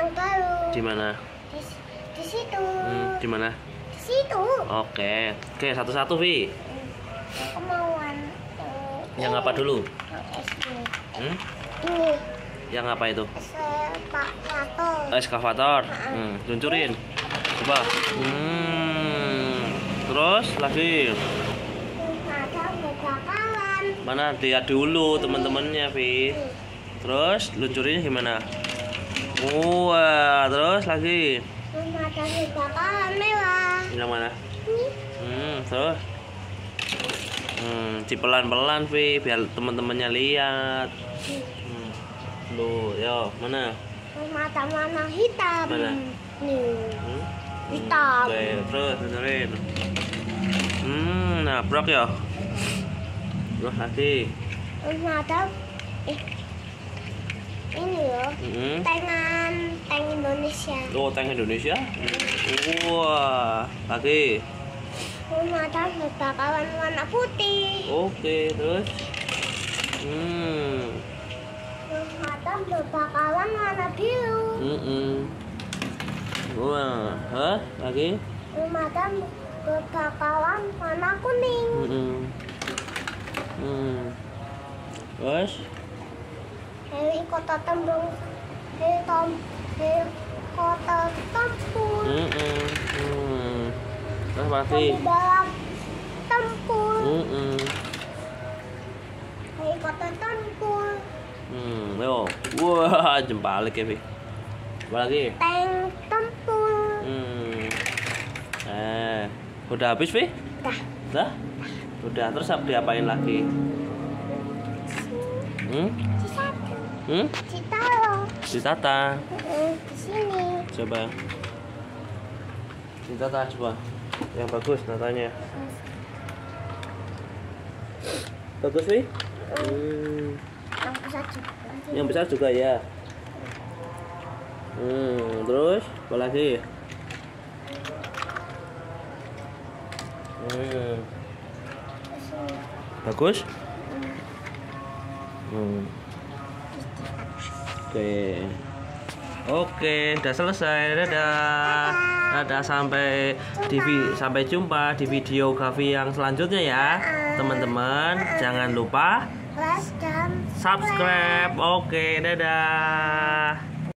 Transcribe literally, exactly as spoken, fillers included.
yang baru. Di mana? Di, di situ. Hmm, di mana? Di situ. Oke. Oke, satu-satu, Vi. Kemauan. eh, Yang ini. apa dulu? Yang S D. Hmm? Ini. Yang apa itu? Eskavator. Eskavator. Hmm, luncurin. Coba. Hmm. Terus lagi. Ada bakalan. Mana dia dulu teman-temannya, Vi. Terus luncurinnya gimana? Wah, terus lagi. Ada bakalan mewah. Yang mana? Ini. Hmm, terus. Hmm, ci pelan-pelan, Vi, biar teman-temannya lihat. Hmm. Loh, yo, mana? Mata mana hitam. Mana? Nih. Hmm? Hitam. Oke, terus luncurin. Hmm, nabrak ya. Terus lagi. Ada eh ini loh. Hmm. Tangan tank Indonesia. Oh, tank Indonesia. Wah, lagi. Ada bakalan warna putih. Oke, terus. Hmm. Ada bakalan warna biru. Hmm. -mm. Wah, hah? Lagi? Ada bakalan warna kuning. Hmm. -mm. Hmm. Terus? Heli kota tembung. Heli tom. Heli kota tempur. Hmm. -mm. Hmm. Terus lagi? Di dalam tempur. Hmm. -mm. Heli kota tempur. Hmm. Yo. Wah, jempalik ya, Vi. Apa lagi? Tank tempur. Hmm. Eh, udah habis, Vi? Dah. Udah? Udah, terus apa diapain lagi? Hmm? Di satu. Hmm? Cita loh. Ditata. Di sini. Coba. Ditata coba. Yang bagus natanya. Bagus, Vi? Hmm. Yang besar juga. Yang besar juga ya. Hmm, terus apa lagi? Hmm. Bagus? Hmm. Oke. Oke, udah selesai. Dadah. Dadah, sampai di vi- sampai jumpa di video Gavi yang selanjutnya ya. Teman-teman, jangan lupa Like dan subscribe. Oke, dadah.